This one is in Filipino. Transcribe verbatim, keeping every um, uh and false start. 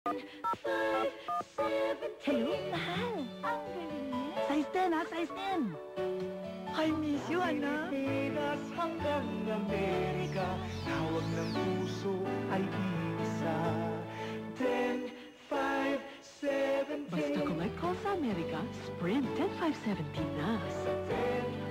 Hello, mahal. Ang galing niya. Size ten, ha? Size ten. I miss you, anak. Pilipinas hanggang Amerika, tawag ng puso ay isa. ten, five, seventeen. Basta kung may call sa Amerika, Sprint ten five seventeen na. Sa ten,